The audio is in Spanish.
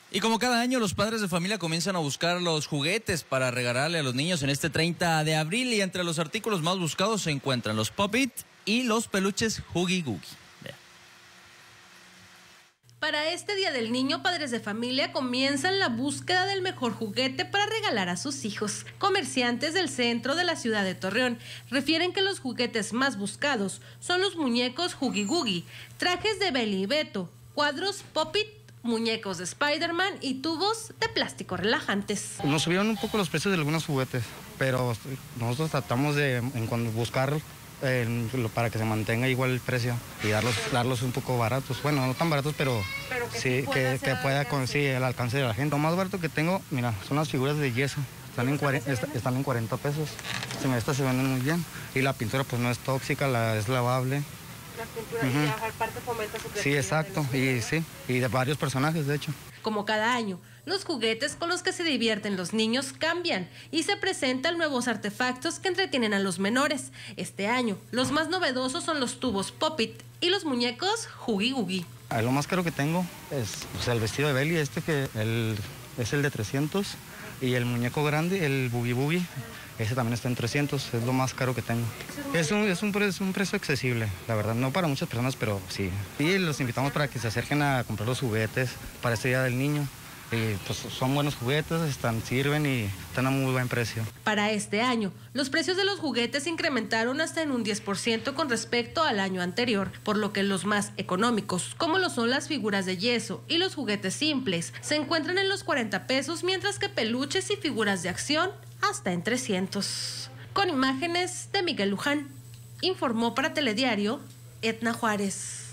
Y como cada año, los padres de familia comienzan a buscar los juguetes para regalarle a los niños en este 30 de abril y entre los artículos más buscados se encuentran los Pop-It y los peluches Huggy Wuggy. Para este Día del Niño, padres de familia comienzan la búsqueda del mejor juguete para regalar a sus hijos. Comerciantes del centro de la ciudad de Torreón refieren que los juguetes más buscados son los muñecos Huggy Wuggy, trajes de Beli y Beto, cuadros Pop-It, muñecos de Spider-Man y tubos de plástico relajantes. Nos subieron un poco los precios de algunos juguetes, pero nosotros tratamos de buscar para que se mantenga igual el precio y darlos un poco baratos. Bueno, no tan baratos, pero sí, que pueda conseguir el alcance de la gente. Lo más barato que tengo, mira, son las figuras de yeso. Están en 40 pesos. Estas se venden muy bien. Y la pintura pues no es tóxica, es lavable. La pintura y aparte fomenta su creatividad. Sí, exacto. Y de varios personajes, de hecho. Como cada año, los juguetes con los que se divierten los niños cambian y se presentan nuevos artefactos que entretienen a los menores. Este año, los más novedosos son los tubos Pop-It y los muñecos Huggy Wuggy. Lo más caro que tengo es el vestido de Beli, es el de 300, y el muñeco grande, el Boogie Boogie, ese también está en 300, es lo más caro que tengo. Es un precio accesible, la verdad, no para muchas personas, pero sí. Y los invitamos para que se acerquen a comprar los juguetes para este Día del Niño. Y pues son buenos juguetes, sirven y están a muy buen precio. Para este año, los precios de los juguetes incrementaron hasta en un 10% con respecto al año anterior, por lo que los más económicos, como lo son las figuras de yeso y los juguetes simples, se encuentran en los 40 pesos, mientras que peluches y figuras de acción hasta en 300. Con imágenes de Miguel Luján, informó para Telediario Edna Juárez.